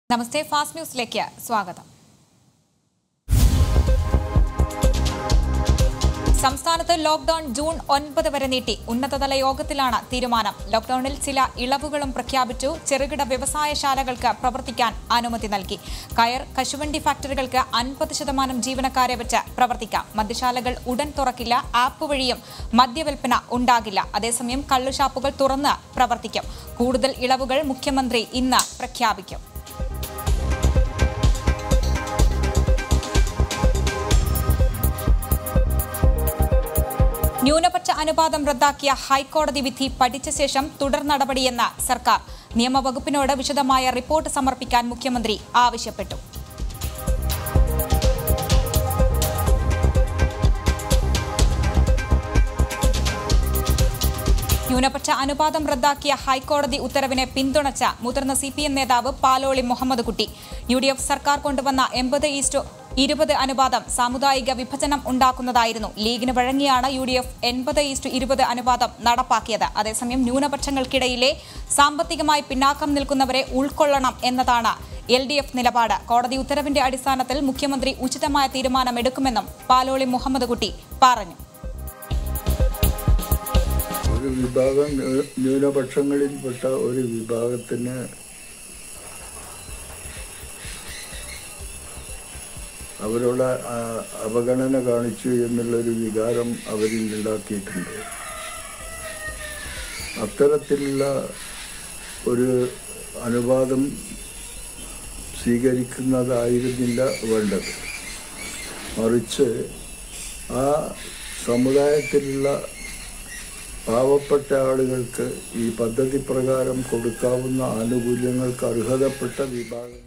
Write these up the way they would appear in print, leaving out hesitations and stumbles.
നമസ്തേ fast ന്യൂസിലേക്ക് സ്വാഗതം. സംസ്ഥാനത്ത് ലോക്ഡൌൺ ജൂൺ 9 വരെ നീട്ടി. ഉന്നതതല യോഗത്തിലാണ് തീരുമാനം. ലോക്ഡൌണിൽ ചില ഇളവുകളും പ്രഖ്യാപിച്ചു. ചെറുകിട വ്യവസായശാലകൾക്ക് പ്രവർത്തിക്കാൻ അനുമതി നൽകി. കയർ, കശുവണ്ടി ഫാക്ടറികൾക്ക് 50% ജീവനക്കാരെ വെച്ച് പ്രവർത്തിക്കാം. മദ്യശാലകൾ ഉടൻ തുറക്കില്ല. ആപ്പ് വഴിയും മദ്യവിൽപ്പന ഉണ്ടാകില്ല. അതേസമയം കള്ളുഷാപ്പുകൾ തുറന്ന് പ്രവർത്തിക്കും. കൂടുതൽ ഇളവുകൾ മുഖ്യമന്ത്രി ഇന്ന് പ്രഖ്യാപിക്കും. ന്യൂനപക്ഷ അനുപാതം റദ്ദാക്കിയ ഹൈക്കോടതി വിധി പഠിച്ച ശേഷം തുടർ നടപടിയെന്ന് സർക്കാർ. നിയമവകുപ്പിനോട് വിശദമായ റിപ്പോർട്ട് സമർപ്പിക്കാൻ മുഖ്യമന്ത്രി ആവശ്യപ്പെട്ടു. ന്യൂനപക്ഷ അനുപാതം റദ്ദാക്കിയ ഹൈക്കോടതി ഉത്തരവിനെ പിന്തുണച്ച മുതിർന്ന CPM നേതാവ് പാലോളി മുഹമ്മദ് കുട്ടി. UDF സർക്കാർ കൊണ്ടുവന്ന 80:20 അനുപാതം സാമുദായിക വിഭജനം ഉണ്ടാക്കുന്നതായിരുന്നു. ലീഗിന് വഴങ്ങിയാണ് UDF 80:20 അനുപാതം നടപ്പാക്കിയത്. അതേസമയം ന്യൂനപക്ഷങ്ങൾക്കിടയിലെ സാമ്പത്തികമായി പിന്നാക്കം നിൽക്കുന്നവരെ ഉൾക്കൊള്ളണം എന്നതാണ് LDF നിലപാട്. കോടതി ഉത്തരവിന്റെ അടിസ്ഥാനത്തിൽ മുഖ്യമന്ത്രി ഉചിതമായ തീരുമാനമെടുക്കുമെന്നും പാലോളി മുഹമ്മദ് കുട്ടി പറഞ്ഞു. ഒരു വിഭാഗം ന്യൂനപക്ഷങ്ങളിൽപ്പെട്ട ഒരു വിഭാഗത്തിന് അവരോട് അവഗണന കാണിച്ചു എന്നുള്ളൊരു വികാരം അവരിൽ ഉണ്ടാക്കിയിട്ടുണ്ട്. അത്തരത്തിലുള്ള ഒരു അനുവാദം സ്വീകരിക്കുന്നതായിരുന്നില്ല വേണ്ടത്. മറിച്ച് ആ സമുദായത്തിലുള്ള പാവപ്പെട്ട ആളുകൾക്ക് ഈ പദ്ധതി പ്രകാരം കൊടുക്കാവുന്ന ആനുകൂല്യങ്ങൾക്ക് അർഹതപ്പെട്ട വിഭാഗം.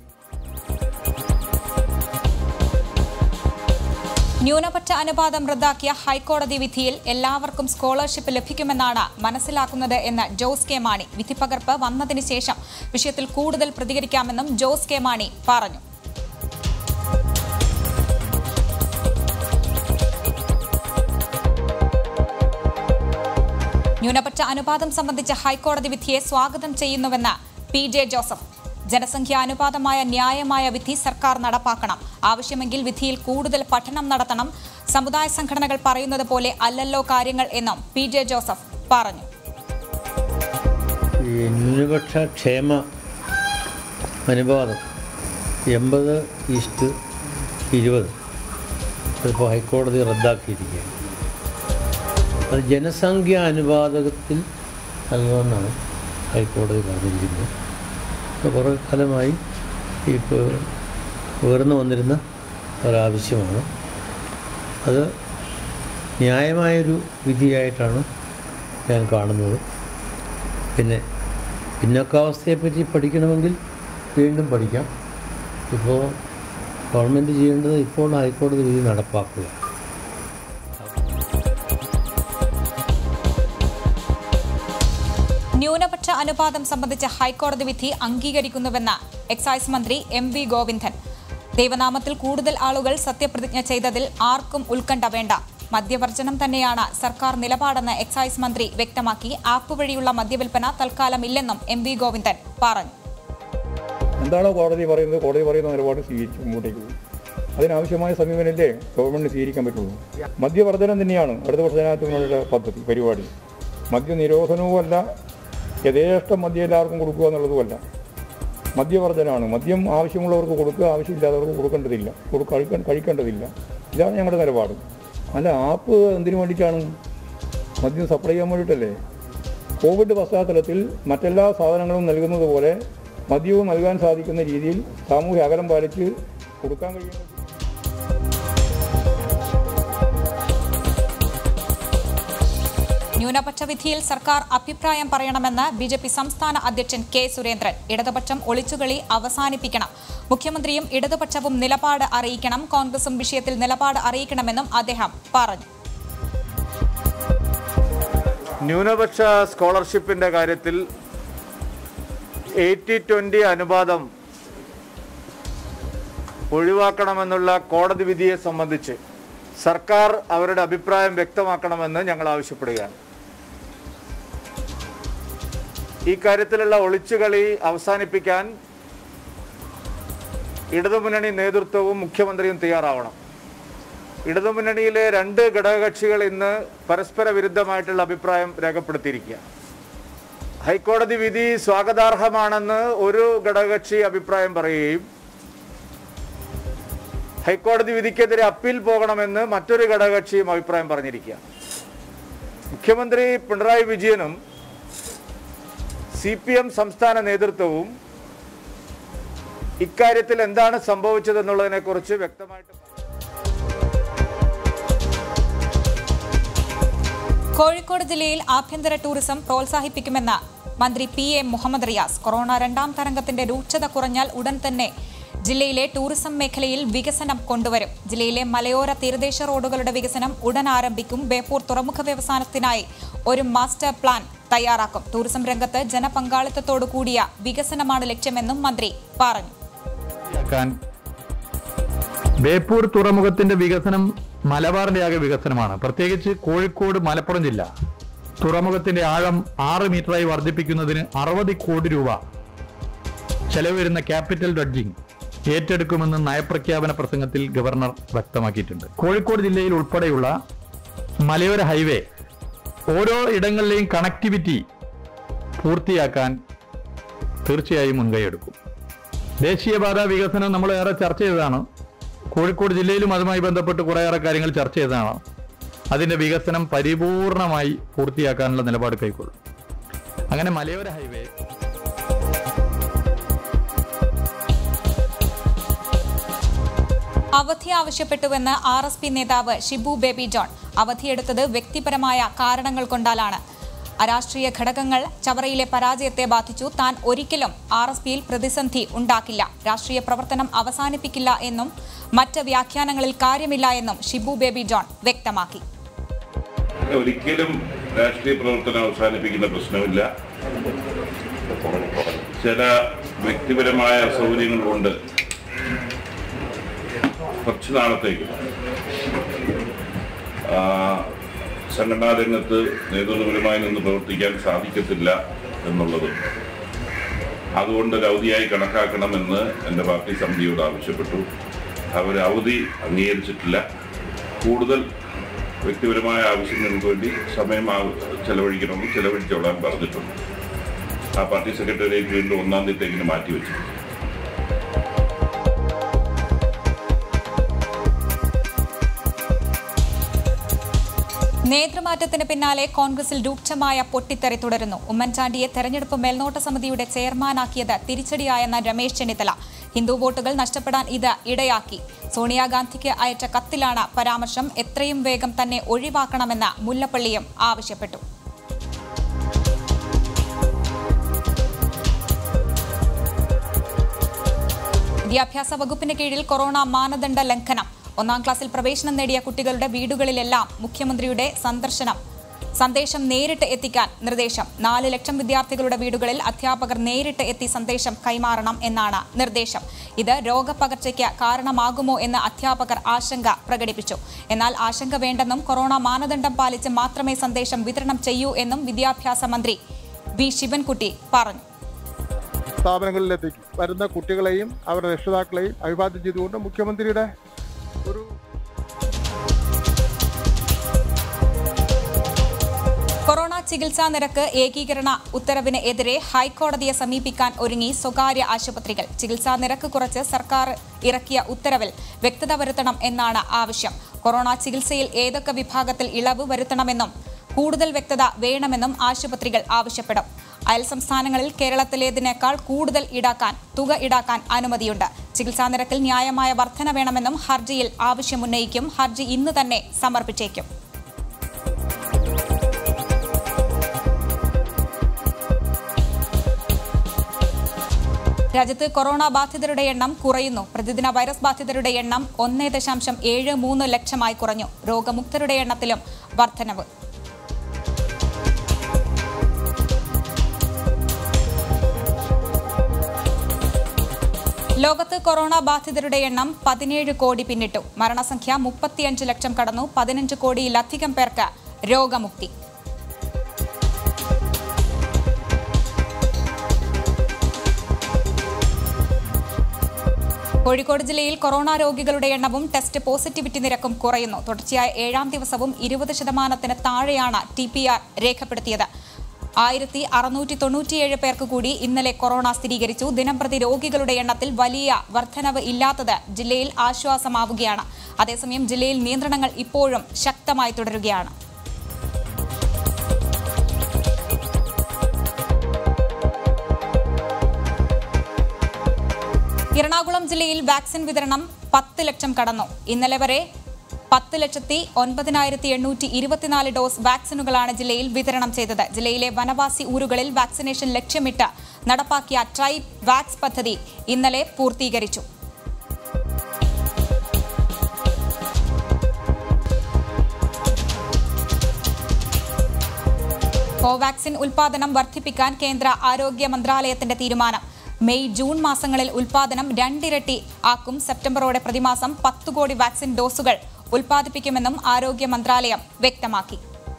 ന്യൂനപക്ഷ അനുപാതം റദ്ദാക്കിയ ഹൈക്കോടതി വിധിയിൽ എല്ലാവർക്കും സ്കോളർഷിപ്പ് ലഭിക്കുമെന്നാണ് മനസ്സിലാക്കുന്നത് എന്ന് ജോസ് കെ മാണി. വിധിപ്പകർപ്പ് വന്നതിന് ശേഷം വിഷയത്തിൽ കൂടുതൽ പ്രതികരിക്കാമെന്നും ജോസ് കെ മാണി പറഞ്ഞു. ന്യൂനപക്ഷ അനുപാതം സംബന്ധിച്ച ഹൈക്കോടതി വിധിയെ സ്വാഗതം ചെയ്യുന്നുവെന്ന് PJ ജോസഫ്. ജനസംഖ്യാ അനുപാതമായ ന്യായമായ വിധി സർക്കാർ നടപ്പാക്കണം. ആവശ്യമെങ്കിൽ വിധിയിൽ കൂടുതൽ പഠനം നടത്തണം. സമുദായ സംഘടനകൾ പറയുന്നത് പോലെ അല്ലല്ലോ കാര്യങ്ങൾ എന്നും PJ ജോസഫ് പറഞ്ഞു. ന്യൂനപക്ഷ ക്ഷേമ അനുപാതം 80:20 ഇപ്പോൾ ഹൈക്കോടതി റദ്ദാക്കിയിരിക്കുകയാണ്. അത് ജനസംഖ്യാ അനുപാതത്തിൽ നൽകുമെന്നാണ് ഹൈക്കോടതി പറഞ്ഞിരിക്കുന്നത്. കുറേ കാലമായി ഇപ്പോൾ ഉയർന്നു വന്നിരുന്ന ഒരാവശ്യമാണ്. അത് ന്യായമായൊരു വിധിയായിട്ടാണ് ഞാൻ കാണുന്നത്. പിന്നെ പിന്നോക്കാവസ്ഥയെപ്പറ്റി പഠിക്കണമെങ്കിൽ വീണ്ടും പഠിക്കാം. ഇപ്പോൾ ഗവൺമെൻറ് ചെയ്യേണ്ടത് ഇപ്പോൾ ഹൈക്കോടതി വിധി നടപ്പാക്കുക. ന്യൂനപക്ഷ അനുപാതം സംബന്ധിച്ച ഹൈക്കോടതി വിധി അംഗീകരിക്കുന്നുവെന്ന് എക്സൈസ് മന്ത്രി MV ഗോവിന്ദൻ. ദൈവനാമത്തിൽ കൂടുതൽ ആളുകൾ സത്യപ്രതിജ്ഞ ചെയ്തതിൽ ആർക്കും ഉത്കണ്ഠ വേണ്ട. മദ്യവർജനം തന്നെയാണ് സർക്കാർ നിലപാടെന്ന് എക്സൈസ് മന്ത്രി വ്യക്തമാക്കി. ആപ്പ് വഴിയുള്ള മദ്യവിൽപ്പന തൽക്കാലം ഇല്ലെന്നും MV ഗോവിന്ദൻ പറഞ്ഞു. എന്താണോ കോടതി പറയുന്നത്, കോടതി പറയുന്ന നിലപാട് സ്വീകരിച്ച് മുമ്പോട്ടേക്ക് പോകും. അതിനാവശ്യമായ സമീപനല്ലേ ഗവൺമെൻറ് സ്വീകരിക്കാൻ പറ്റുള്ളൂ. മദ്യവർജനം തന്നെയാണ് അടുത്ത വർഷ ജനാധിപത്യത്തിനുള്ള പദ്ധതി പരിപാടി. മദ്യനിരോധനവുമല്ല, യഥേഷ്ടം മദ്യം എല്ലാവർക്കും കൊടുക്കുക എന്നുള്ളതുമല്ല. മദ്യവർജനമാണ്. മദ്യം ആവശ്യമുള്ളവർക്ക് കൊടുക്കുക, ആവശ്യമില്ലാത്തവർക്ക് കഴിക്കേണ്ടതില്ല. ഇതാണ് ഞങ്ങളുടെ നിലപാട്. അല്ല, ആപ്പ് എന്തിനു വേണ്ടിയിട്ടാണ്? മദ്യം സപ്ലൈ ചെയ്യാൻ വേണ്ടിയിട്ടല്ലേ? കോവിഡ് പശ്ചാത്തലത്തിൽ മറ്റെല്ലാ സാധനങ്ങളും നൽകുന്നത് പോലെ മദ്യവും നൽകാൻ സാധിക്കുന്ന രീതിയിൽ സാമൂഹ്യ അകലം പാലിച്ച് കൊടുക്കാൻ കഴിയുന്നത്. ന്യൂനപക്ഷ വിധിയിൽ സർക്കാർ അഭിപ്രായം പറയണമെന്ന് BJP സംസ്ഥാന അധ്യക്ഷൻ K. സുരേന്ദ്രൻ. ഇടതുപക്ഷം ഒളിച്ചുകളി അവസാനിപ്പിക്കണം. മുഖ്യമന്ത്രിയും ഇടതുപക്ഷവും നിലപാട് അറിയിക്കണം. കോൺഗ്രസും വിഷയത്തിൽ നിലപാട് അറിയിക്കണമെന്നും അദ്ദേഹം പറഞ്ഞു. ന്യൂനപക്ഷ സ്കോളർഷിപ്പിന്റെ കാര്യത്തിൽ 80:20 അനുപാതം ഒഴിവാക്കണമെന്നുള്ള കോടതി വിധിയെ സംബന്ധിച്ച് സർക്കാർ അവരുടെ അഭിപ്രായം വ്യക്തമാക്കണമെന്ന് ഞങ്ങൾ ആവശ്യപ്പെടുകയാണ്. ഈ കാര്യത്തിലുള്ള ഒളിച്ചുകളി അവസാനിപ്പിക്കാൻ ഇടതുമുന്നണി നേതൃത്വവും മുഖ്യമന്ത്രിയും തയ്യാറാവണം. ഇടതുമുന്നണിയിലെ 2 ഘടകകക്ഷികൾ ഇന്ന് പരസ്പര വിരുദ്ധമായിട്ടുള്ള അഭിപ്രായം രേഖപ്പെടുത്തിയിരിക്കുക. ഹൈക്കോടതി വിധി സ്വാഗതാർഹമാണെന്ന് ഒരു ഘടകകക്ഷി അഭിപ്രായം പറയുകയും ഹൈക്കോടതി വിധിക്കെതിരെ അപ്പീൽ പോകണമെന്ന് മറ്റൊരു ഘടകകക്ഷിയും അഭിപ്രായം പറഞ്ഞിരിക്കുക. മുഖ്യമന്ത്രി പിണറായി വിജയനും CPM സംസ്ഥാന നേതൃത്വവും ഇക്കാര്യത്തിൽ എന്താണ് സംഭവിച്ചതെന്നുള്ളതിനെ കുറിച്ച് വ്യക്തമായിട്ട് കോഴിക്കോട് ജില്ലയിൽ ആഭ്യന്തര ടൂറിസം പ്രോത്സാഹിപ്പിക്കുമെന്ന് മന്ത്രി PA മുഹമ്മദ് റിയാസ്. കൊറോണ 2ാം തരംഗത്തിന്റെ രൂക്ഷത കുറഞ്ഞാൽ ഉടൻ തന്നെ ജില്ലയിലെ ടൂറിസം മേഖലയിൽ വികസനം കൊണ്ടുവരും. ജില്ലയിലെ മലയോര തീരദേശ റോഡുകളുടെ വികസനം ഉടൻ ആരംഭിക്കും. ബേപ്പൂർ തുറമുഖ വ്യവസായത്തിനായി ഒരു മാസ്റ്റർ പ്ലാൻ തയ്യാറാക്കും. ടൂറിസം രംഗത്ത് ജനപങ്കാളിത്തത്തോടു കൂടിയ വികസനമാണ് ലക്ഷ്യമെന്നും മന്ത്രി പറഞ്ഞു. ബേപ്പൂർ തുറമുഖത്തിന്റെ വികസനം മലബാറിന്റെ ആകെ വികസനമാണ്. പ്രത്യേകിച്ച് കോഴിക്കോട് മലപ്പുറം ജില്ല തുറമുഖത്തിന്റെ ആഴം 6 മീറ്ററായി വർദ്ധിപ്പിക്കുന്നതിന് 60 കോടി രൂപ ചെലവ് വരുന്ന ക്യാപിറ്റൽ ഡ്രഡ്ജിംഗ് ഏറ്റെടുക്കുമെന്ന് നയപ്രഖ്യാപന പ്രസംഗത്തിൽ ഗവർണർ വ്യക്തമാക്കിയിട്ടുണ്ട്. കോഴിക്കോട് ജില്ലയിൽ ഉൾപ്പെടെയുള്ള മലയോര ഹൈവേ ഓരോ ഇടങ്ങളിലെയും കണക്ടിവിറ്റി പൂർത്തിയാക്കാൻ തീർച്ചയായും മുൻകൈയെടുക്കും. ദേശീയപാത വികസനം നമ്മൾ ഏറെ ചർച്ച ചെയ്തതാണ്. കോഴിക്കോട് ജില്ലയിലും അതുമായി ബന്ധപ്പെട്ട് കുറേയേറെ കാര്യങ്ങൾ ചർച്ച ചെയ്തതാണ്. അതിന്റെ വികസനം പരിപൂർണമായി പൂർത്തിയാക്കാനുള്ള നിലപാട് കൈക്കൊള്ളും. അങ്ങനെ മലയോര ഹൈവേ അവധി ആവശ്യപ്പെട്ടുവെന്ന് RSP നേതാവ് ഷിബു ബേബി ജോൺ. അവധിയെടുത്തത് വ്യക്തിപരമായ കാരണങ്ങൾ കൊണ്ടാലാണ്. അരാഷ്ട്രീയ ഘടകങ്ങൾ ചവറയിലെ പരാജയത്തെ ബാധിച്ചു. താൻ ഒരിക്കലും RSPയിൽ പ്രതിസന്ധി ഉണ്ടാക്കില്ല, രാഷ്ട്രീയ പ്രവർത്തനം അവസാനിപ്പിക്കില്ല എന്നും മറ്റ് വ്യാഖ്യാനങ്ങളിൽ കാര്യമില്ല എന്നും ഷിബു ബേബി ജോൺ വ്യക്തമാക്കി. ഒരിക്കലും രാഷ്ട്രീയ പ്രവർത്തനം അവസാനിപ്പിക്കുന്ന പ്രശ്നമില്ല. ചില വ്യക്തിപരമായ അസൗകര്യങ്ങൾ കൊണ്ട് കുറച്ചു നാളത്തേക്ക് സംഘടനാ രംഗത്ത് നേതൃത്വപരമായി നിന്ന് പ്രവർത്തിക്കാൻ സാധിക്കത്തില്ല എന്നുള്ളത് അതുകൊണ്ട് ഒരു അവധിയായി കണക്കാക്കണമെന്ന് എൻ്റെ പാർട്ടി സമിതിയോട് ആവശ്യപ്പെട്ടു. അവർ അവധി അംഗീകരിച്ചിട്ടില്ല. കൂടുതൽ വ്യക്തിപരമായ ആവശ്യങ്ങൾക്ക് വേണ്ടി സമയം ചെലവഴിക്കണമെന്ന് ചെലവഴിച്ചോളാൻ പറഞ്ഞിട്ടുണ്ട്. ആ പാർട്ടി സെക്രട്ടേറിയറ്റ് വീണ്ടും 1-ാം തീയതിക്ക് മാറ്റിവെച്ചു. നേതൃമാറ്റത്തിന് പിന്നാലെ കോൺഗ്രസിൽ രൂക്ഷമായ പൊട്ടിത്തെറി തുടരുന്നു. ഉമ്മൻചാണ്ടിയെ തെരഞ്ഞെടുപ്പ് മേൽനോട്ട സമിതിയുടെ ചെയർമാനാക്കിയത് തിരിച്ചടിയായെന്ന രമേശ് ചെന്നിത്തല. ഹിന്ദു വോട്ടുകൾ നഷ്ടപ്പെടാൻ ഇത് ഇടയാക്കി. സോണിയാഗാന്ധിക്ക് അയച്ച കത്തിലാണ് പരാമർശം. എത്രയും വേഗം തന്നെ ഒഴിവാക്കണമെന്ന് മുല്ലപ്പള്ളിയും ആവശ്യപ്പെട്ടു. വിദ്യാഭ്യാസ വകുപ്പിന് കീഴിൽ കൊറോണ മാനദണ്ഡ ലംഘനം. 1-ാം ക്ലാസ്സിൽ പ്രവേശനം നേടിയ കുട്ടികളുടെ വീടുകളിലെല്ലാം മുഖ്യമന്ത്രിയുടെ സന്ദേശം നേരിട്ട് എത്തിക്കാൻ നിർദ്ദേശം. 4 ലക്ഷം വിദ്യാർത്ഥികളുടെ വീടുകളിൽ അധ്യാപകർ നേരിട്ട് എത്തി സന്ദേശം കൈമാറണം എന്നാണ് നിർദ്ദേശം. ഇത് രോഗപകർച്ചയ്ക്ക് കാരണമാകുമോ എന്ന് അധ്യാപകർ ആശങ്ക പ്രകടിപ്പിച്ചു. എന്നാൽ ആശങ്ക വേണ്ടെന്നും കൊറോണ മാനദണ്ഡം പാലിച്ച് മാത്രമേ സന്ദേശം വിതരണം ചെയ്യൂ എന്നും വിദ്യാഭ്യാസ മന്ത്രി വി ശിവൻകുട്ടി പറഞ്ഞു. സ്ഥാപനങ്ങളിലെത്തിക്കും. വരുന്ന കുട്ടികളെയും അവരുടെ രക്ഷിതാക്കളെയും അഭിവാദ്യം ചെയ്തുകൊണ്ട് മുഖ്യമന്ത്രിയുടെ ഒരു കൊറോണ ചികിത്സാ നിരക്ക് ഏകീകരണ ഉത്തരവിന് എതിരെ ഹൈക്കോടതിയെ സമീപിക്കാൻ ഒരുങ്ങി സ്വകാര്യ ആശുപത്രികൾ. ചികിത്സാ നിരക്ക് കുറച്ച് സർക്കാർ ഇറക്കിയ ഉത്തരവിൽ വ്യക്തത വരുത്തണം എന്നാണ് ആവശ്യം. കൊറോണ ചികിത്സയിൽ ഏതൊക്കെ വിഭാഗത്തിൽ ഇളവ് വരുത്തണമെന്നും കൂടുതൽ വ്യക്തത വേണമെന്നും ആശുപത്രികൾ ആവശ്യപ്പെടും. അയൽ സംസ്ഥാനങ്ങളിൽ കേരളത്തിലേതിനേക്കാൾ കൂടുതൽ തുക ഈടാക്കാൻ അനുമതിയുണ്ട്. ചികിത്സാ നിരക്കിൽ ന്യായമായ വർധന വേണമെന്നും ഹർജിയിൽ ആവശ്യമുന്നയിക്കും. ഹർജി ഇന്ന് തന്നെ സമർപ്പിച്ചേക്കും. രാജ്യത്ത് കൊറോണ ബാധിതരുടെ എണ്ണം കുറയുന്നു. പ്രതിദിന വൈറസ് ബാധിതരുടെ എണ്ണം 1.73 ലക്ഷമായി കുറഞ്ഞു. രോഗമുക്തരുടെ എണ്ണത്തിലും വർധനവ്. ലോകത്ത് കൊറോണ ബാധിതരുടെ എണ്ണം 17 കോടി പിന്നിട്ടു. മരണസംഖ്യ 35 ലക്ഷം കടന്നു. 15 കോടിയിലധികം പേർക്ക് രോഗമുക്തി. കോഴിക്കോട് ജില്ലയിൽ കൊറോണ രോഗികളുടെ എണ്ണവും ടെസ്റ്റ് പോസിറ്റിവിറ്റി നിരക്കും കുറയുന്നു. തുടർച്ചയായ 7ാം ദിവസവും 20% താഴെയാണ് TPR രേഖപ്പെടുത്തിയത്. 1697 പേർക്ക് കൂടി ഇന്നലെ കൊറോണ സ്ഥിരീകരിച്ചു. ദിനംപ്രതി രോഗികളുടെ എണ്ണത്തിൽ വലിയ വർധനവ് ഇല്ലാത്തത് ജില്ലയിൽ ആശ്വാസമാവുകയാണ്. അതേസമയം ജില്ലയിൽ നിയന്ത്രണങ്ങൾ ഇപ്പോഴും ശക്തമായി തുടരുകയാണ്. എറണാകുളം ജില്ലയിൽ വാക്സിൻ വിതരണം 10 ലക്ഷം കടന്നു. ഇന്നലെ വരെ 10,09,824 ഡോസ് വാക്സിനുകളാണ് ജില്ലയിൽ വിതരണം ചെയ്തത്. ജില്ലയിലെ വനവാസി ഊരുകളിൽ വാക്സിനേഷൻ ലക്ഷ്യമിട്ട് നടപ്പാക്കിയ ട്രൈബ് വാക്സ് പദ്ധതി ഇന്നലെ പൂർത്തീകരിച്ചു. കോവാക്സിൻ ഉൽപാദനം വർദ്ധിപ്പിക്കാൻ കേന്ദ്ര ആരോഗ്യ മന്ത്രാലയത്തിന്റെ തീരുമാനം. മെയ് ജൂൺ മാസങ്ങളിൽ ഉൽപാദനം 2 ഇരട്ടി ആക്കും. സെപ്റ്റംബറോടെ പ്രതിമാസം 10 കോടി വാക്സിൻ ഡോസുകൾ ഉൽപ്പാദിപ്പിക്കുമെന്നും ആരോഗ്യ മന്ത്രാലയം വ്യക്തമാക്കി.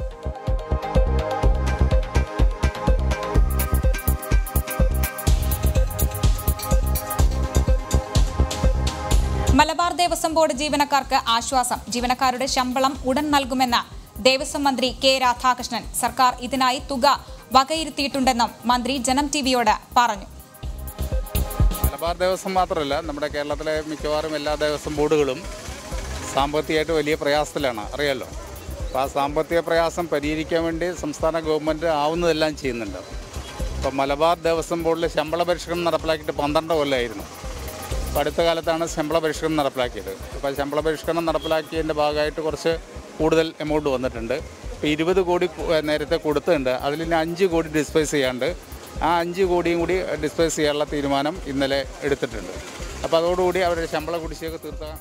മലബാർ ദേവസ്വം ബോർഡ് ജീവനക്കാർക്ക് ആശ്വാസം. ജീവനക്കാരുടെ ശമ്പളം ഉടൻ നൽകുമെന്ന് ദേവസ്വം മന്ത്രി കെ രാധാകൃഷ്ണൻ. സർക്കാർ ഇതിനായി തുക വകയിരുത്തിയിട്ടുണ്ടെന്നും മന്ത്രി ജനം ടിവിയോട് പറഞ്ഞു. മലബാർ ദേവസ്വം മാത്രമല്ല, നമ്മുടെ കേരളത്തിലെ മിക്കവാറും എല്ലാ ദേവസ്വം ബോർഡുകളും സാമ്പത്തികമായിട്ട് വലിയ പ്രയാസത്തിലാണ്, അറിയാമല്ലോ. അപ്പോൾ ആ സാമ്പത്തിക പ്രയാസം പരിഹരിക്കാൻ വേണ്ടി സംസ്ഥാന ഗവൺമെൻറ് ആവുന്നതെല്ലാം ചെയ്യുന്നുണ്ട്. ഇപ്പോൾ മലബാർ ദേവസ്വം ബോർഡിൽ ശമ്പള പരിഷ്കരണം നടപ്പിലാക്കിയിട്ട് 12 കൊല്ലമായിരുന്നു. അപ്പോൾ അടുത്ത കാലത്താണ് ശമ്പള പരിഷ്കരണം നടപ്പിലാക്കിയത്. അപ്പോൾ ശമ്പള പരിഷ്കരണം നടപ്പിലാക്കിയതിൻ്റെ ഭാഗമായിട്ട് കുറച്ച് കൂടുതൽ എമൗണ്ട് വന്നിട്ടുണ്ട്. ഇപ്പോൾ 20 കോടി നേരത്തെ കൊടുത്തിട്ടുണ്ട്. അതിൽ 5 കോടി ഡിസ്പേസ് ചെയ്യാണ്ട് ആ 5 കോടിയും കൂടി ഡിസ്പേസ് ചെയ്യാനുള്ള തീരുമാനം ഇന്നലെ എടുത്തിട്ടുണ്ട്. അപ്പോൾ അതോടുകൂടി അവരുടെ ശമ്പള കുടിശ്ശിക തീർത്താൻ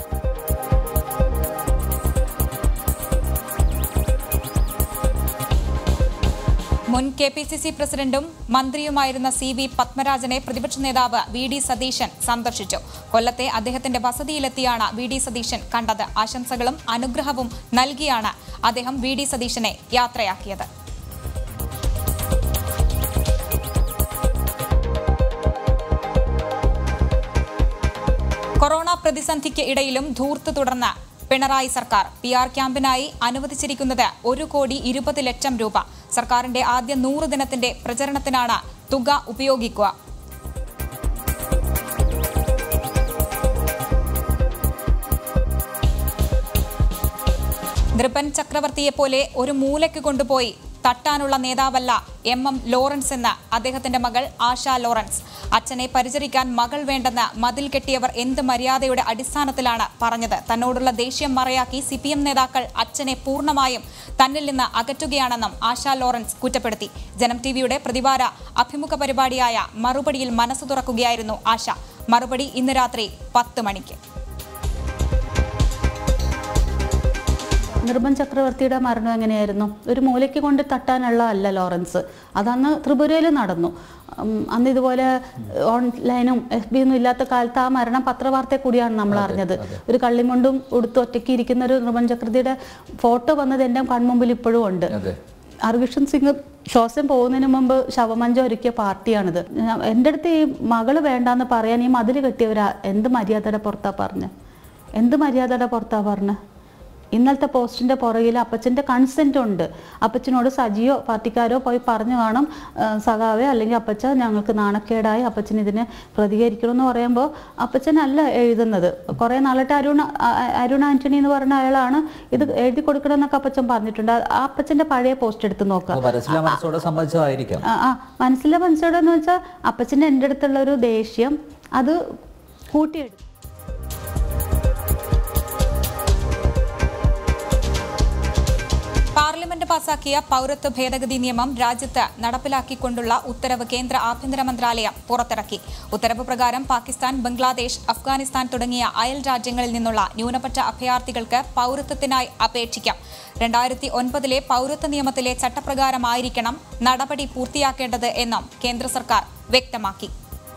മുൻ KPCC പ്രസിഡന്റും മന്ത്രിയുമായിരുന്ന CV പത്മരാജനെ പ്രതിപക്ഷ നേതാവ് VD സതീശൻ സന്ദർശിച്ചു. കൊല്ലത്തെ അദ്ദേഹത്തിന്റെ വസതിയിലെത്തിയാണ് VD സതീശൻ കണ്ടത്. ആശംസകളും അനുഗ്രഹവും നൽകിയാണ് അദ്ദേഹം VD സതീശനെ യാത്രയാക്കിയത്. കൊറോണ പ്രതിസന്ധിക്ക് ഇടയിലും ധൂർത്ത് തുടർന്ന് പിണറായി സർക്കാർ. PR ക്യാമ്പിനായി അനുവദിച്ചിരിക്കുന്നത് 1,20,00,000 രൂപ. സർക്കാരിന്റെ ആദ്യ 100 ദിനത്തിന്റെ പ്രചരണത്തിനാണ് തുക ഉപയോഗിക്കുക. നൃപൻ ചക്രവർത്തിയെപ്പോലെ ഒരു മൂലയ്ക്ക് കൊണ്ടുപോയി തട്ടാനുള്ള നേതാവല്ല MM ലോറൻസ് എന്ന് അദ്ദേഹത്തിന്റെ മകൾ ആശ ലോറൻസ്. അച്ഛനെ പരിചരിക്കാൻ മകൾ വേണ്ടെന്ന് മതിൽ കെട്ടിയവർ എന്ത് മര്യാദയുടെ അടിസ്ഥാനത്തിലാണ് പറഞ്ഞത്? തന്നോടുള്ള ദേഷ്യം മറയാക്കി CPM നേതാക്കൾ അച്ഛനെ പൂർണ്ണമായും തന്നിൽ നിന്ന് അകറ്റുകയാണെന്നും ആശ ലോറൻസ് കുറ്റപ്പെടുത്തി. ജനം ടിവിയുടെ പ്രതിവാര അഭിമുഖ പരിപാടിയായ മറുപടിയിൽ മനസ്സു തുറക്കുകയായിരുന്നു ആശ. മറുപടി ഇന്ന് രാത്രി 10 മണിക്ക്. നൃപൻ ചക്രവർത്തിയുടെ മരണം എങ്ങനെയായിരുന്നു? ഒരു മൂലയ്ക്ക് കൊണ്ട് തട്ടാനുള്ള അല്ല ലോറൻസ്. അതന്ന് ത്രിപുരയിൽ നടന്നു. അന്ന് ഇതുപോലെ ഓൺലൈനും FB ഒന്നും ഇല്ലാത്ത കാലത്ത് ആ മരണം പത്രവാർത്ത കൂടിയാണ് നമ്മൾ അറിഞ്ഞത്. ഒരു കള്ളിമുണ്ടും ഉടുത്ത് ഒറ്റയ്ക്ക് ഇരിക്കുന്ന ഒരു നൃപൻ ചക്രവർത്തിയുടെ ഫോട്ടോ വന്നത് എൻ്റെ കൺമുമ്പിൽ ഇപ്പോഴും ഉണ്ട്. അർവിഷൻ സിംഗ് ശ്വാസം പോകുന്നതിന് മുമ്പ് ശവമഞ്ചം ഒരുക്കിയ പാർട്ടിയാണിത്. എൻ്റെ അടുത്ത് ഈ മകള് വേണ്ടാന്ന് പറയാൻ ഈ മതിൽ കെട്ടിയവരാ എന്ത് മര്യാദയുടെ പുറത്താ പറഞ്ഞ? ഇന്നലത്തെ പോസ്റ്റിൻ്റെ പുറകിൽ അപ്പച്ചൻ്റെ കൺസെൻറ്റ് ഉണ്ട്. അപ്പച്ചനോട് സജിയോ പാർട്ടിക്കാരോ പോയി പറഞ്ഞു കാണും, സഖാവേ അല്ലെങ്കിൽ അപ്പച്ച ഞങ്ങൾക്ക് നാണക്കേടായി, അപ്പച്ചൻ ഇതിന് പ്രതികരിക്കണമെന്ന് പറയുമ്പോൾ അപ്പച്ചനല്ല എഴുതുന്നത്. കുറേ നാളായിട്ട് അരുൺ ആന്റണി എന്ന് പറഞ്ഞ അയാളാണ് ഇത് എഴുതി കൊടുക്കണമെന്നൊക്കെ അപ്പച്ചൻ പറഞ്ഞിട്ടുണ്ട്. ആ അപ്പച്ചൻ്റെ പഴയ പോസ്റ്റ് എടുത്ത് നോക്കാം. മനസ്സിലെ മനസ്സോടെന്ന് വെച്ചാൽ അപ്പച്ചൻ്റെ എൻ്റെ അടുത്തുള്ള ഒരു ദേഷ്യം അത് കൂട്ടിയെടുത്തു. പാർലമെന്റ് പാസാക്കിയ പൌരത്വ ഭേദഗതി നിയമം രാജ്യത്ത് നടപ്പിലാക്കിക്കൊണ്ടുള്ള ഉത്തരവ് കേന്ദ്ര ആഭ്യന്തര മന്ത്രാലയം പുറത്തിറക്കി. ഉത്തരവ് പ്രകാരം പാകിസ്ഥാൻ, ബംഗ്ലാദേശ്, അഫ്ഗാനിസ്ഥാൻ തുടങ്ങിയ അയൽ രാജ്യങ്ങളിൽ നിന്നുള്ള ന്യൂനപക്ഷ അഭയാർത്ഥികൾക്ക് പൌരത്വത്തിനായി അപേക്ഷിക്കാം. 2009 പൌരത്വ നിയമത്തിലെ ചട്ടപ്രകാരമായിരിക്കണം നടപടി പൂർത്തിയാക്കേണ്ടത് എന്നും കേന്ദ്ര സർക്കാർ വ്യക്തമാക്കി.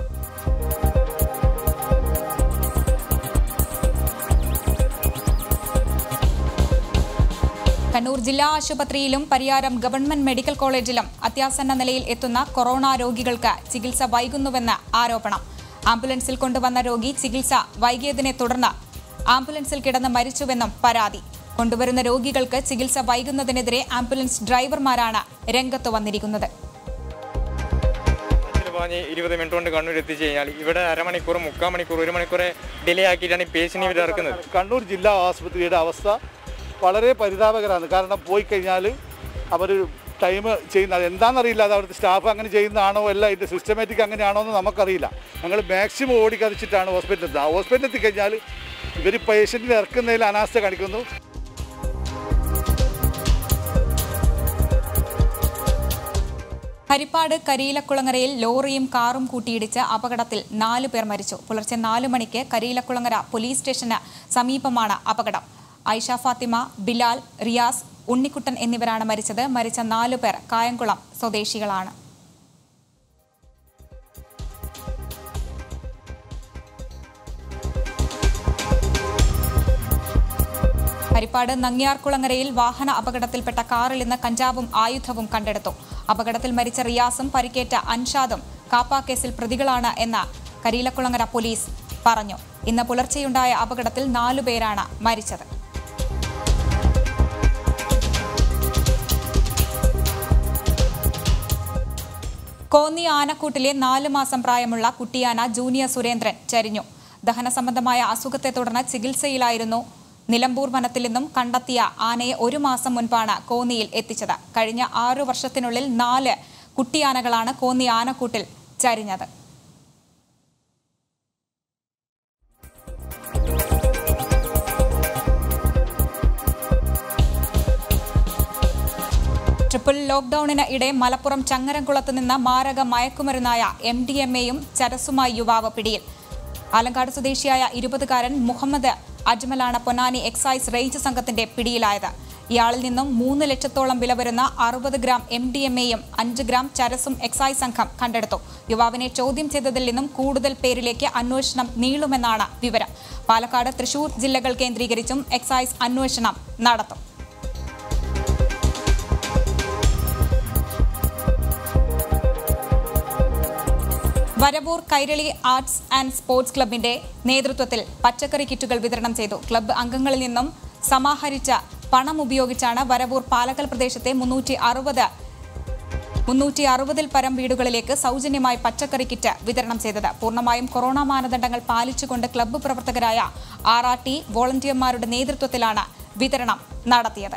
കണ്ണൂർ ജില്ലാ ആശുപത്രിയിലും പരിയാരം ഗവൺമെന്റ് മെഡിക്കൽ കോളേജിലും അത്യാസന്ന നിലയിൽ എത്തുന്ന കൊറോണ രോഗികൾക്ക് ചികിത്സ വൈകുന്നുവെന്ന് ആരോപണം. ആംബുലൻസിൽ കൊണ്ടുവന്ന രോഗി ചികിത്സ വൈകിയതിനെ തുടർന്ന് ആംബുലൻസിൽ കിടന്ന് മരിച്ചുവെന്നും പരാതി. കൊണ്ടുവരുന്ന രോഗികൾക്ക് ചികിത്സ വൈകുന്നതിനെതിരെ ആംബുലൻസ് ഡ്രൈവർമാരാണ് രംഗത്ത് വന്നിരിക്കുന്നത്. 20 മിനിറ്റ് കൊണ്ട് കണ്ണൂർ എത്തിച്ചു കഴിഞ്ഞാൽ ഇവിടെ അരമണിക്കൂർ, 3/4 മണിക്കൂർ, 1 മണിക്കൂർ ഡിലേ ആക്കിയിട്ടാണ് ഈ പേഷ്യന്റ് ഇവിടെ ഇറക്കുന്നത്. കണ്ണൂർ ജില്ലാ ആശുപത്രിയുടെ അവസ്ഥ വളരെ പരിതാപകരമാണ്. കാരണം പോയി കഴിഞ്ഞാൽ അവർ ടൈം ചെയ്യുന്നത് എന്താണെന്നറിയില്ല. അത് അവിടുത്തെ സ്റ്റാഫ് അങ്ങനെ ചെയ്യുന്നതാണോ, അല്ല ഇത് സിസ്റ്റമാറ്റിക് അങ്ങനെയാണോ എന്ന് നമുക്കറിയില്ല. ഞങ്ങൾ മാക്സിമം ഓടിക്കതിച്ചിട്ടാണ് ഹോസ്പിറ്റലിൽ എത്തുക. ഹോസ്പിറ്റലിൽ എത്തിക്കഴിഞ്ഞാൽ ഇവർ പേഷ്യൻറ്റിനെ ഇറക്കുന്നതിൽ അനാസ്ഥ കാണിക്കുന്നു. ഹരിപ്പാട് കരിയിലക്കുളങ്ങരയിൽ ലോറിയും കാറും കൂട്ടിയിടിച്ച് അപകടത്തിൽ 4 പേർ മരിച്ചു. പുലർച്ചെ 4 മണിക്ക് കരിയിലക്കുളങ്ങര പോലീസ് സ്റ്റേഷന് സമീപമാണ് അപകടം. ഐഷ ഫാത്തിമ, ബിലാൽ, റിയാസ്, ഉണ്ണിക്കുട്ടൻ എന്നിവരാണ് മരിച്ചത്. മരിച്ച 4 പേർ കായംകുളം സ്വദേശികളാണ്. ഹരിപ്പാട് നങ്ങ്യാർകുളങ്ങരയിൽ വാഹന അപകടത്തിൽപ്പെട്ട കാറിൽ നിന്ന് കഞ്ചാവും ആയുധവും കണ്ടെടുത്തു. അപകടത്തിൽ മരിച്ച റിയാസും പരിക്കേറ്റ അൻഷാദും കാപ്പ കേസിൽ പ്രതികളാണ് എന്ന് കരിയിലക്കുളങ്ങര പോലീസ് പറഞ്ഞു. ഇന്ന് പുലർച്ചെയുണ്ടായ അപകടത്തിൽ 4 പേരാണ് മരിച്ചത്. കോന്നി ആനക്കൂട്ടിലെ 4 മാസം പ്രായമുള്ള കുട്ടിയാന ജൂനിയർ സുരേന്ദ്രൻ ചരിഞ്ഞു. ദഹന സംബന്ധമായ അസുഖത്തെ തുടർന്ന് ചികിത്സയിലായിരുന്നു. നിലമ്പൂർ വനത്തിൽ നിന്നും കണ്ടെത്തിയ ആനയെ 1 മാസം മുൻപാണ് കോന്നിയിൽ എത്തിച്ചത്. കഴിഞ്ഞ 6 വർഷത്തിനുള്ളിൽ 4 കുട്ടിയാനകളാണ് കോന്നി ആനക്കൂട്ടിൽ ചരിഞ്ഞത്. ട്രിപ്പിൾ ലോക്ഡൌണിന് ഇടെ മലപ്പുറം ചങ്ങരംകുളത്ത് നിന്ന് മാരക മയക്കുമരുന്നായ MDMAയും ചരസുമായി യുവാവ് പിടിയിൽ. ആലങ്കാട് സ്വദേശിയായ 20-കാരൻ മുഹമ്മദ് അജ്മലാണ് പൊന്നാനി എക്സൈസ് റേഞ്ച് സംഘത്തിന്റെ പിടിയിലായത്. ഇയാളിൽ നിന്നും 3 ലക്ഷത്തോളം വില വരുന്ന 60 ഗ്രാം MDMAയും 5 ഗ്രാം ചരസും എക്സൈസ് സംഘം കണ്ടെടുത്തു. യുവാവിനെ ചോദ്യം ചെയ്തതിൽ നിന്നും കൂടുതൽ പേരിലേക്ക് അന്വേഷണം നീളുമെന്നാണ് വിവരം. പാലക്കാട്, തൃശൂർ ജില്ലകൾ കേന്ദ്രീകരിച്ചും എക്സൈസ് അന്വേഷണം നടത്തും. Varavoor Kairali arts and sports ക്ലബിന്റെ നേതൃത്വത്തിൽ പച്ചക്കറി കിറ്റുകൾ വിതരണം ചെയ്തു. ക്ലബ്ബ് അംഗങ്ങളിൽ നിന്നും സമാഹരിച്ച പണം ഉപയോഗിച്ചാണ് വരവൂർ പാലക്കൽ പ്രദേശത്തെ 360 പരം വീടുകളിലേക്ക് സൗജന്യമായി പച്ചക്കറി കിറ്റ് വിതരണം ചെയ്തത്. പൂർണ്ണമായും കൊറോണ മാനദണ്ഡങ്ങൾ പാലിച്ചുകൊണ്ട് ക്ലബ്ബ് പ്രവർത്തകരായ RRT വോളണ്ടിയർമാരുടെ നേതൃത്വത്തിലാണ് വിതരണം നടത്തിയത്.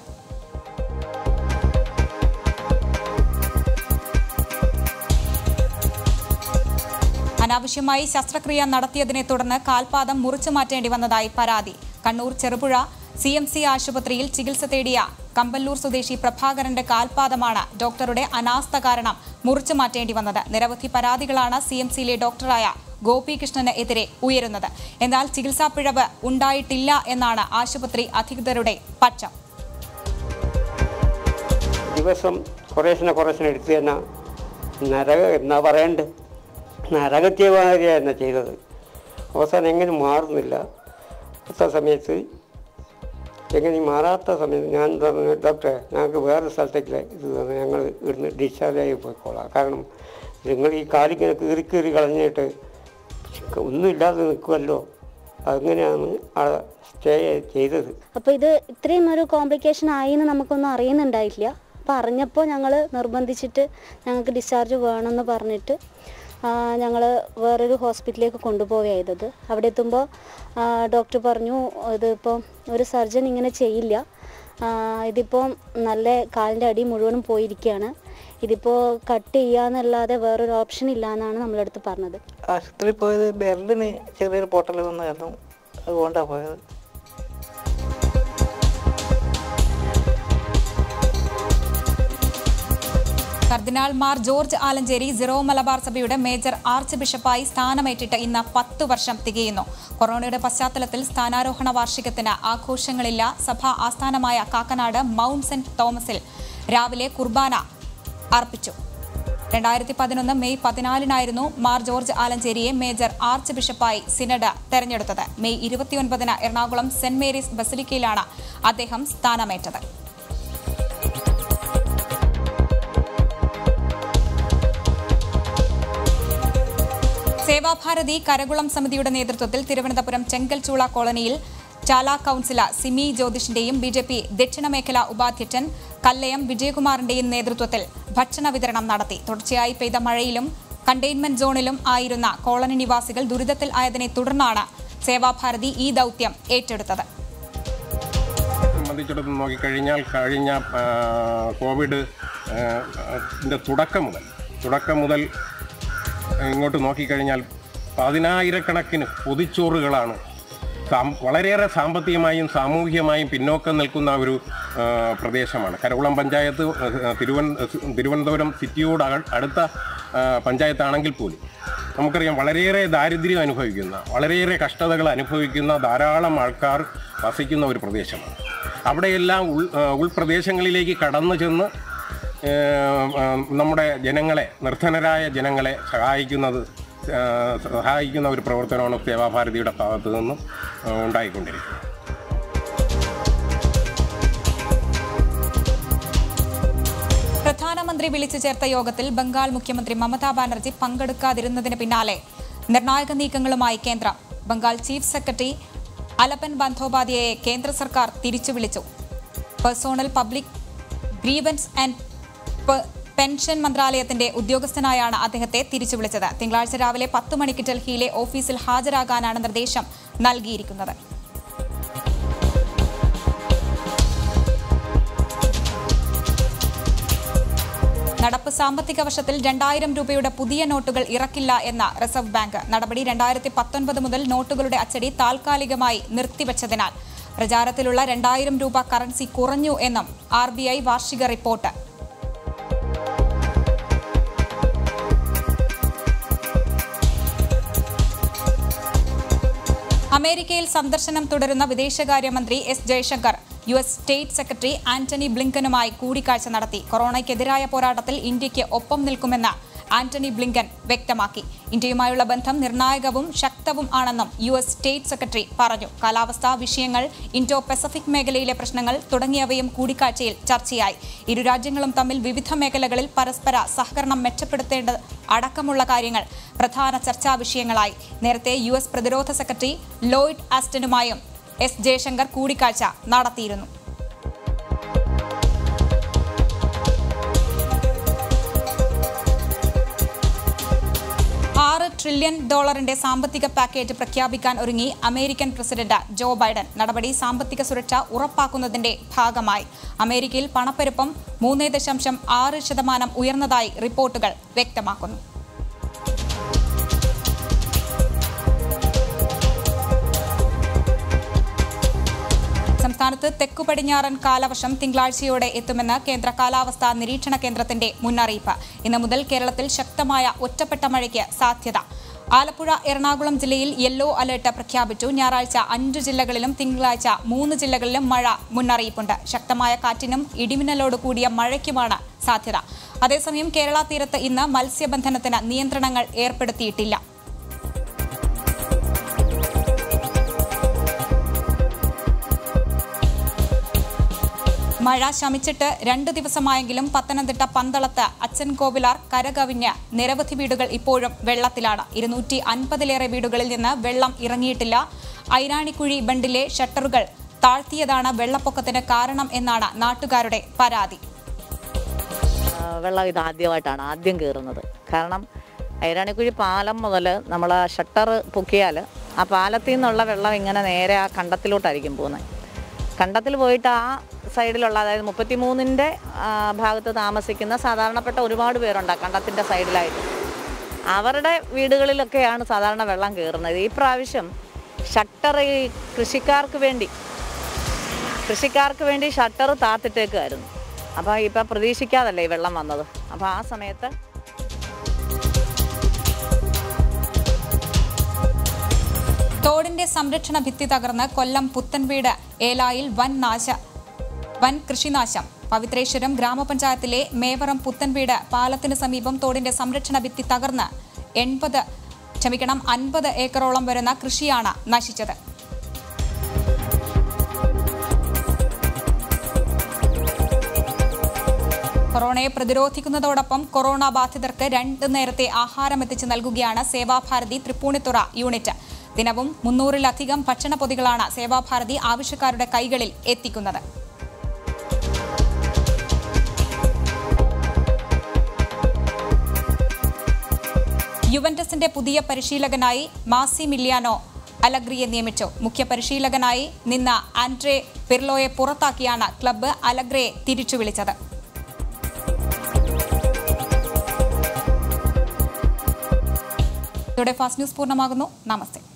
അനാവശ്യമായി ശസ്ത്രക്രിയ നടത്തിയതിനെ തുടർന്ന് കാൽപാദം മുറിച്ചു മാറ്റേണ്ടി വന്നതായി പരാതി. കണ്ണൂർ ചെറുപുഴ CMC ആശുപത്രിയിൽ ചികിത്സ തേടിയ കമ്പല്ലൂർ സ്വദേശി പ്രഭാകരന്റെ കാൽപാദമാണ് ഡോക്ടറുടെ അനാസ്ഥ കാരണം മുറിച്ചു മാറ്റേണ്ടി വന്നത്. നിരവധി പരാതികളാണ് CMCയിലെ ഡോക്ടറായ ഗോപികൃഷ്ണന് എതിരെ ഉയരുന്നത്. എന്നാൽ ചികിത്സാ പിഴവ് ഉണ്ടായിട്ടില്ല എന്നാണ് ആശുപത്രി അധികൃതരുടെ പക്ഷം. ദിവസം കുറേശ്ശെ എടുത്തു തന്നെ എന്നാ പറയണ്ടേ, നരകത്യമാതിരിയാണ് ചെയ്തത്. അവസാനം എങ്ങനെ മാറുന്നില്ല. അടുത്ത സമയത്ത് എങ്ങനെ മാറാത്ത സമയത്ത് ഞാൻ പറഞ്ഞു, ഡോക്ടറെ ഞങ്ങൾക്ക് വേറെ സ്ഥലത്തേക്ക് ഇത് തന്നെ, ഞങ്ങൾ ഇവിടുന്ന് ഡിസ്ചാർജായി പോയിക്കോളാം. കാരണം നിങ്ങൾ ഈ കാലിങ്ങനെ കീറി കളഞ്ഞിട്ട് ഒന്നുമില്ലാതെ നിൽക്കുമല്ലോ. അങ്ങനെയാണ് സ്റ്റേ ചെയ്തത്. അപ്പോൾ ഇത് ഇത്രയും ഒരു കോംപ്ലിക്കേഷൻ ആയി എന്ന് നമുക്കൊന്നും അറിയുന്നുണ്ടായില്ല. അപ്പോൾ അറിഞ്ഞപ്പോൾ ഞങ്ങൾ നിർബന്ധിച്ചിട്ട് ഞങ്ങൾക്ക് ഡിസ്ചാർജ് വേണമെന്ന് പറഞ്ഞിട്ട് ഞങ്ങൾ വേറൊരു ഹോസ്പിറ്റലിലേക്ക് കൊണ്ടുപോവുകയാണ് ചെയ്തത്. അവിടെ എത്തുമ്പോൾ ഡോക്ടർ പറഞ്ഞു, ഇതിപ്പോൾ ഒരു സർജൻ ഇങ്ങനെ ചെയ്യില്ല, ഇതിപ്പോൾ നല്ല കാലിൻ്റെ അടി മുഴുവനും പോയിരിക്കുകയാണ്, ഇതിപ്പോൾ കട്ട് ചെയ്യാന്നല്ലാതെ വേറൊരു ഓപ്ഷൻ ഇല്ല എന്നാണ് നമ്മളടുത്ത് പറഞ്ഞത്. ആശുപത്രിയിൽ പോയത് ബെർലിന് ചെറിയൊരു പൊട്ടൽ വന്നായിരുന്നു, അതുകൊണ്ടാണ് പോയത്. കർദിനാൾ മാർ ജോർജ് ആലഞ്ചേരി സിറോ മലബാർ സഭയുടെ മേജർ ആർച്ച് ബിഷപ്പായി സ്ഥാനമേറ്റിട്ട് ഇന്ന് 10 വർഷം തികയുന്നു. കൊറോണയുടെ പശ്ചാത്തലത്തിൽ സ്ഥാനാരോഹണ വാർഷികത്തിന് ആഘോഷങ്ങളില്ല. സഭാ ആസ്ഥാനമായ കാക്കനാട് മൗണ്ട് സെന്റ് തോമസിൽ രാവിലെ കുർബാന അർപ്പിച്ചു. 2011 മെയ് 14 മാർ ജോർജ് ആലഞ്ചേരിയെ മേജർ ആർച്ച് ബിഷപ്പായി സിനഡ് തെരഞ്ഞെടുത്തത്. മെയ് 29 എറണാകുളം സെന്റ് മേരീസ് ബസിലിക്കയിലാണ് അദ്ദേഹം സ്ഥാനമേറ്റത്. സേവാഭാരതി കരകുളം സമിതിയുടെ നേതൃത്വത്തിൽ തിരുവനന്തപുരം ചെങ്കൽച്ചൂള കോളനിയിൽ ചാല കൌൺസിലർ സിമി ജ്യോതിഷിന്റെയും BJP ദക്ഷിണ മേഖലാ ഉപാധ്യക്ഷൻ കല്ലയം വിജയകുമാറിന്റെയും നേതൃത്വത്തിൽ ഭക്ഷണ വിതരണം നടത്തി. തുടർച്ചയായി പെയ്ത മഴയിലും കണ്ടെയ്ൻമെന്റ് സോണിലും ആയിരുന്ന കോളനി നിവാസികൾ ദുരിതത്തിൽ ആയതിനെ തുടർന്നാണ് സേവാഭാരതി ഈ ദൌത്യം ഏറ്റെടുത്തത്. സംബന്ധിച്ചിടത്തോളം നോക്കിക്കഴിഞ്ഞാൽ കഴിഞ്ഞ കോവിഡ് തുടക്കം മുതൽ ഇങ്ങോട്ട് നോക്കിക്കഴിഞ്ഞാൽ 10,000-കണക്കിന് പൊതിച്ചോറുകളാണ് വളരെയേറെ സാമ്പത്തികമായും സാമൂഹികമായും പിന്നോക്കം നിൽക്കുന്ന ഒരു പ്രദേശമാണ്. കരകുളം പഞ്ചായത്ത് തിരുവനന്തപുരം സിറ്റിയോട് അടുത്ത പഞ്ചായത്താണെങ്കിൽ പോലും നമുക്കറിയാം വളരെയേറെ ദാരിദ്ര്യം അനുഭവിക്കുന്ന, വളരെയേറെ കഷ്ടതകൾ അനുഭവിക്കുന്ന ധാരാളം ആൾക്കാർ വസിക്കുന്ന ഒരു പ്രദേശമാണ്. അവിടെയെല്ലാം ഉൾപ്രദേശങ്ങളിലേക്ക് കടന്നു ചെന്ന് നമ്മുടെ ജനങ്ങളെ, നിർധനരായ ജനങ്ങളെ സഹായിക്കുന്ന ഒരു പ്രവർത്തനമാണ് സേവാഭാരതിയുടെ ഭാഗത്തു നിന്നും ഉണ്ടായിക്കൊണ്ടിരിക്കുന്നത്. പ്രധാനമന്ത്രി വിളിച്ചു ചേർത്ത യോഗത്തിൽ ബംഗാൾ മുഖ്യമന്ത്രി മമതാ ബാനർജി പങ്കെടുക്കാതിരുന്നതിന് പിന്നാലെ നിർണായക നീക്കങ്ങളുമായി കേന്ദ്രം. ബംഗാൾ ചീഫ് സെക്രട്ടറി അലപൻ ബന്ധോപാധ്യായെ കേന്ദ്ര സർക്കാർ തിരിച്ചുവിളിച്ചു. Personnel public grievances and pension മന്ത്രാലയത്തിന്റെ ഉദ്യോഗസ്ഥനായാണ് അദ്ദേഹത്തെ തിരിച്ചുവിളിച്ചത്. തിങ്കളാഴ്ച രാവിലെ 10 മണിക്ക് ഡൽഹിയിലെ ഓഫീസിൽ ഹാജരാകാനാണ് നിർദ്ദേശം നൽകിയിരിക്കുന്നത്. നടപ്പ് സാമ്പത്തിക വർഷത്തിൽ 2,000 രൂപയുടെ പുതിയ നോട്ടുകൾ ഇറക്കില്ല എന്ന റിസർവ് ബാങ്ക്. നടപടി 2019 മുതൽ നോട്ടുകളുടെ അച്ചടി താൽക്കാലികമായി നിർത്തിവച്ചതിനാൽ പ്രചാരത്തിലുള്ള 2,000 രൂപ കറൻസി കുറഞ്ഞു എന്നും RBI വാർഷിക റിപ്പോർട്ട്. അമേരിക്കയിൽ സന്ദർശനം തുടരുന്ന വിദേശകാര്യമന്ത്രി S Jaishankar US state secretary Antony ബ്ലിങ്കനുമായി കൂടിക്കാഴ്ച നടത്തി. കൊറോണയ്ക്കെതിരായ പോരാട്ടത്തിൽ ഇന്ത്യയ്ക്ക് ഒപ്പം നിൽക്കുമെന്ന് ആന്റണി ബ്ലിങ്കൻ വ്യക്തമാക്കി. ഇന്ത്യയുമായുള്ള ബന്ധം നിർണായകവും ശക്തവും ആണെന്നും US സ്റ്റേറ്റ് സെക്രട്ടറി പറഞ്ഞു. കാലാവസ്ഥാ വിഷയങ്ങൾ, ഇൻഡോ പസഫിക് മേഖലയിലെ പ്രശ്നങ്ങൾ തുടങ്ങിയവയും കൂടിക്കാഴ്ചയിൽ ചർച്ചയായി. ഇരു രാജ്യങ്ങളും തമ്മിൽ വിവിധ മേഖലകളിൽ പരസ്പര സഹകരണം മെച്ചപ്പെടുത്തേണ്ടത് അടക്കമുള്ള കാര്യങ്ങൾ പ്രധാന ചർച്ചാ വിഷയങ്ങളായി. നേരത്തെ US പ്രതിരോധ സെക്രട്ടറി ലോയിഡ് ആസ്റ്റനുമായും എസ് ജയശങ്കർ കൂടിക്കാഴ്ച നടത്തിയിരുന്നു. $6 ട്രില്യൺ സാമ്പത്തിക പാക്കേജ് പ്രഖ്യാപിക്കാൻ ഒരുങ്ങി അമേരിക്കൻ പ്രസിഡന്റ് ജോ ബൈഡൻ. നടപടി സാമ്പത്തിക സുരക്ഷ ഉറപ്പാക്കുന്നതിന്റെ ഭാഗമായി. അമേരിക്കയിൽ പണപ്പെരുപ്പം 3.6% ഉയർന്നതായി റിപ്പോർട്ടുകൾ വ്യക്തമാക്കുന്നു. സംസ്ഥാനത്ത് തെക്കു പടിഞ്ഞാറൻ കാലവർഷം തിങ്കളാഴ്ചയോടെ എത്തുമെന്ന് കേന്ദ്ര കാലാവസ്ഥാ നിരീക്ഷണ കേന്ദ്രത്തിന്റെ മുന്നറിയിപ്പ്. ഇന്നു മുതൽ കേരളത്തിൽ ശക്തമായ ഒറ്റപ്പെട്ട മഴയ്ക്ക് സാധ്യത. ആലപ്പുഴ, എറണാകുളം ജില്ലയിൽ യെല്ലോ അലർട്ട് പ്രഖ്യാപിച്ചു. ഞായറാഴ്ച 5 ജില്ലകളിലും തിങ്കളാഴ്ച 3 ജില്ലകളിലും മഴ മുന്നറിയിപ്പുണ്ട്. ശക്തമായ കാറ്റിനും ഇടിമിന്നലോട് കൂടിയ മഴയ്ക്കുമാണ് സാധ്യത. അതേസമയം കേരള തീരത്ത് ഇന്ന് മത്സ്യബന്ധനത്തിന് നിയന്ത്രണങ്ങൾ ഏർപ്പെടുത്തിയിട്ടില്ല. മഴ ശമിച്ചിട്ട് 2 ദിവസമായെങ്കിലും പത്തനംതിട്ട പന്തളത്ത് അച്ചൻകോവിലാർ കരകവിഞ്ഞ് നിരവധി വീടുകൾ ഇപ്പോഴും വെള്ളത്തിലാണ്. 250-ലേറെ വീടുകളിൽ നിന്ന് വെള്ളം ഇറങ്ങിയിട്ടില്ല. ഐരാണിക്കുഴി ബണ്ടിലെ ഷട്ടറുകൾ താഴ്ത്തിയതാണ് വെള്ളപ്പൊക്കത്തിന് കാരണം എന്നാണ് നാട്ടുകാരുടെ പരാതി. വെള്ളം ഇതാദ്യമായിട്ടാണ് ആദ്യം കയറുന്നത്. കാരണം ഐരാണിക്കുഴി പാലം മുതൽ നമ്മൾ ഷട്ടർ പൊക്കിയാൽ ആ പാലത്തിൽ നിന്നുള്ള വെള്ളം ഇങ്ങനെ നേരെ ആ കണ്ടത്തിലോട്ടായിരിക്കും പോകുന്നത്. കണ്ടത്തിൽ പോയിട്ട് ആ സൈഡിലുള്ള, അതായത് 33-ന്റെ ഭാഗത്ത് താമസിക്കുന്ന സാധാരണപ്പെട്ട ഒരുപാട് പേരുണ്ട് കണ്ടത്തിൻ്റെ സൈഡിലായിട്ട്. അവരുടെ വീടുകളിലൊക്കെയാണ് സാധാരണ വെള്ളം കയറുന്നത്. ഈ പ്രാവശ്യം ഷട്ടർ ഈ കൃഷിക്കാർക്ക് വേണ്ടി ഷട്ടർ താത്തിട്ടേക്കുമായിരുന്നു. അപ്പോൾ ഇപ്പം പ്രതീക്ഷിക്കാതല്ലേ ഈ വെള്ളം വന്നത്. അപ്പോൾ ആ സമയത്ത് തോടിന്റെ സംരക്ഷണ ഭിത്തി തകർന്ന് കൊല്ലം പുത്തൻവീട് ഏലായിൽ വൻ കൃഷിനാശം. പവിത്രേശ്വരം ഗ്രാമപഞ്ചായത്തിലെ മേവറം പുത്തൻവീട് പാലത്തിന് സമീപം തോടിന്റെ സംരക്ഷണ ഭിത്തി തകർന്ന് 50 ഏക്കറോളം വരുന്ന കൃഷിയാണ് നശിച്ചത്. കൊറോണയെ പ്രതിരോധിക്കുന്നതോടൊപ്പം കൊറോണ ബാധിതർക്ക് 2 നേരത്തെ ആഹാരം എത്തിച്ചു നൽകുകയാണ് സേവാഭാരതി തൃപ്പൂണിത്തുറ യൂണിറ്റ്. ദിനവും 300-ലധികം ഭക്ഷണപ്പൊതികളാണ് സേവാഭാരതി ആവശ്യക്കാരുടെ കൈകളിൽ എത്തിക്കുന്നത്. യുവന്റസിന്റെ പുതിയ പരിശീലകനായി മാസിമിലിയാനോ അലഗ്രിയെ നിയമിച്ചു. മുഖ്യ പരിശീലകനായി നിന്ന ആൻഡ്രേ പിർലോയെ പുറത്താക്കിയാണ് ക്ലബ്ബ് അലഗ്രയെ തിരിച്ചു വിളിച്ചത്. ഇതോടെ ഫാസ്റ്റ് ന്യൂസ് പൂർണ്ണമാകുന്നു. നമസ്തേ.